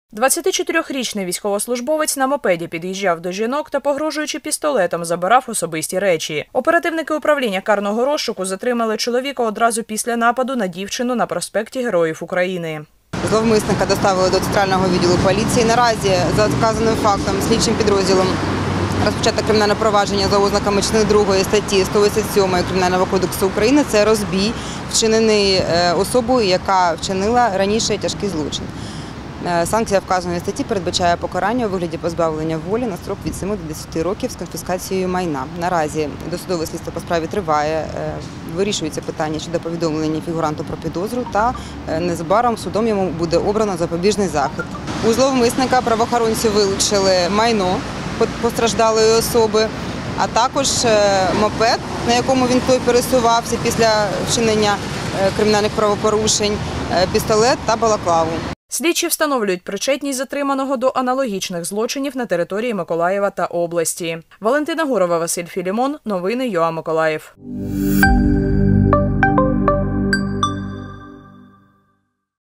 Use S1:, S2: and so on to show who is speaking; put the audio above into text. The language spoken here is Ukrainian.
S1: 24-річний військовослужбовець на мопеді під'їжджав до жінок та, погрожуючи пістолетом, забирав особисті речі. Оперативники управління карного розшуку затримали чоловіка одразу після нападу на дівчину на проспекті Героїв України.
S2: Зловмисника доставили до центрального відділу поліції. Наразі за вказаним фактом слідчим підрозділом розпочато кримінальне провадження за ознаками частини 2 статті 187 Кримінального кодексу України. Це розбій, вчинений особою, яка вчинила раніше тяжкий злочин. Санкція вказаної статті передбачає покарання у вигляді позбавлення волі на строк від 7 до 10 років з конфіскацією майна. Наразі досудове слідство по справі триває, вирішується питання щодо повідомлення фігуранту про підозру та незабаром судом йому буде обрано запобіжний захід. У зловмисника правоохоронці вилучили майно постраждалої особи, а також мопед, на якому він пересувався після вчинення кримінальних правопорушень, пістолет та балаклаву.
S1: Слідчі встановлюють причетність затриманого до аналогічних злочинів на території Миколаєва та області. Валентина Гурова, Василь Філімон. Новини ЮА Миколаїв.